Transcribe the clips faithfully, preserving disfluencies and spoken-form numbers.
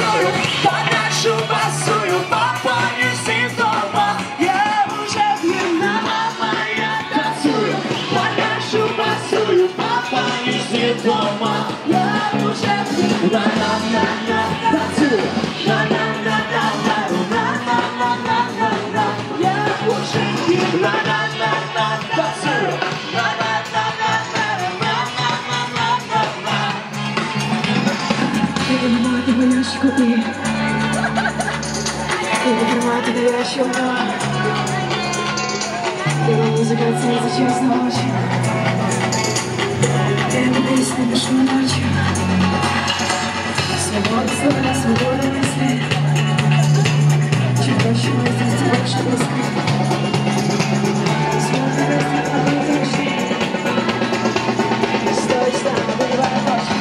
танцую, под нашу басую, папа из дома. Я уже пьяна, мама, я танцую, под нашу басую, папа из дома. Я уже пьяна, на-на-на, танцую, на-на-на-на-на-на-на-на-на-на. Я уже пьяна, на-на-на, танцую, на-на-на-на-на-на-на-на-на. Я понимаю, ты боишься куты. Я понимаю, ты навязчиво. Его музыка ценится честно очень. Я не песня пишу ночью. Свобода слова, свобода мысли. Чем проще мысли, тем больше мысли. Смотри, просто обладаешь. Стой, стой, выбивай точно.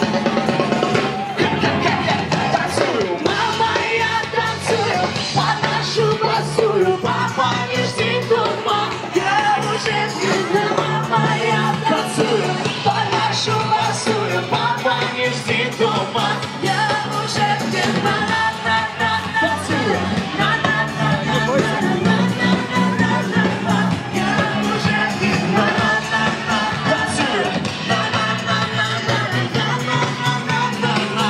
Папа не жди дома, я уже пьяна, мама, я танцую, под нашу басую, папа не жди дома, я уже пьяна, на-на-на, танцую, на-на-на-на-на-на-на-на-на, я уже пьяна, на-на-на, танцую, на-на-на-на-на-на-на-на-на-на.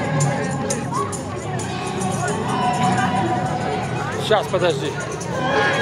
Сейчас, подожди.